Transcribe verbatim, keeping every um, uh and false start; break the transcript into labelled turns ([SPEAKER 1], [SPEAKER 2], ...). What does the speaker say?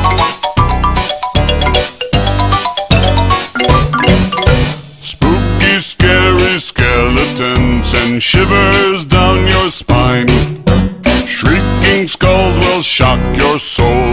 [SPEAKER 1] Spooky, scary skeletons send shivers down your spine. Shrieking skulls will shock your soul